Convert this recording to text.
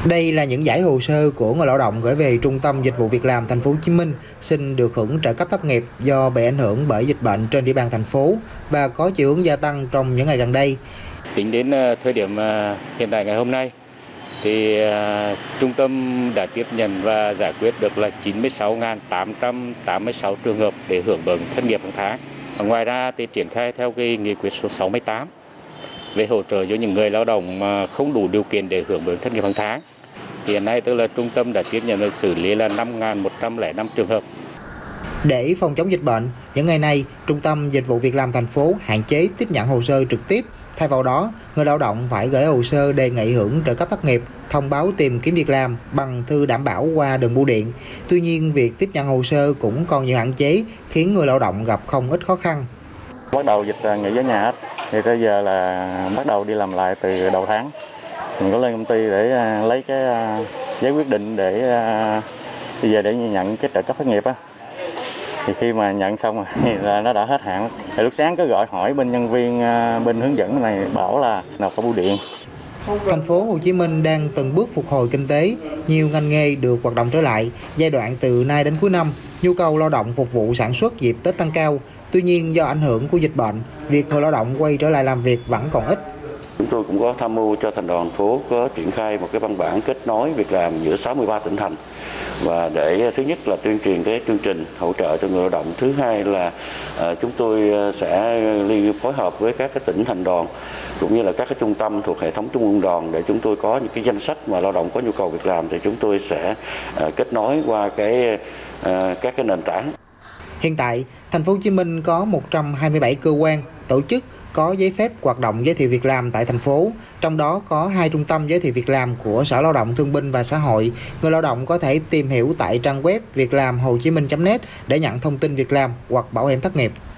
Đây là những giải hồ sơ của người lao động gửi về Trung tâm Dịch vụ Việc làm Thành phố Hồ Chí Minh xin được hưởng trợ cấp thất nghiệp do bị ảnh hưởng bởi dịch bệnh trên địa bàn thành phố và có chiều hướng gia tăng trong những ngày gần đây. Tính đến thời điểm hiện tại ngày hôm nay thì trung tâm đã tiếp nhận và giải quyết được là 96.886 trường hợp để hưởng bảo hiểm thất nghiệp hàng tháng. Ngoài ra thì triển khai theo cái nghị quyết số 68 về hỗ trợ cho những người lao động mà không đủ điều kiện để hưởng bảo hiểm thất nghiệp hàng tháng. Hiện nay tức là trung tâm đã tiếp nhận và xử lý là 5.105 trường hợp. Để phòng chống dịch bệnh, những ngày này, Trung tâm Dịch vụ Việc làm thành phố hạn chế tiếp nhận hồ sơ trực tiếp. Thay vào đó, người lao động phải gửi hồ sơ đề nghị hưởng trợ cấp thất nghiệp, thông báo tìm kiếm việc làm bằng thư đảm bảo qua đường bưu điện. Tuy nhiên, việc tiếp nhận hồ sơ cũng còn nhiều hạn chế, khiến người lao động gặp không ít khó khăn. Bắt đầu dịch nghỉ ở nhà hết, thì tới giờ là bắt đầu đi làm lại từ đầu tháng. Mình có lên công ty để lấy cái giấy quyết định để bây giờ để nhận cái trợ cấp thất nghiệp á. Thì khi mà nhận xong rồi thì là nó đã hết hạn. Thì lúc sáng có gọi hỏi bên nhân viên bên hướng dẫn này bảo là nộp qua bưu điện. Thành phố Hồ Chí Minh đang từng bước phục hồi kinh tế, nhiều ngành nghề được hoạt động trở lại. Giai đoạn từ nay đến cuối năm, nhu cầu lao động phục vụ sản xuất dịp Tết tăng cao. Tuy nhiên, do ảnh hưởng của dịch bệnh, việc người lao động quay trở lại làm việc vẫn còn ít. Chúng tôi cũng có tham mưu cho thành đoàn thành phố có triển khai một cái văn bản kết nối việc làm giữa 63 tỉnh thành, và để thứ nhất là tuyên truyền cái chương trình hỗ trợ cho người lao động, thứ hai là chúng tôi sẽ phối hợp với các cái tỉnh thành đoàn cũng như là các cái trung tâm thuộc hệ thống trung ương đoàn để chúng tôi có những cái danh sách mà lao động có nhu cầu việc làm thì chúng tôi sẽ kết nối qua các cái nền tảng. Hiện tại, Thành phố Hồ Chí Minh có 127 cơ quan, tổ chức có giấy phép hoạt động giới thiệu việc làm tại thành phố, trong đó có 2 trung tâm giới thiệu việc làm của Sở Lao động Thương binh và Xã hội. Người lao động có thể tìm hiểu tại trang web việclamhochiminh.net để nhận thông tin việc làm hoặc bảo hiểm thất nghiệp.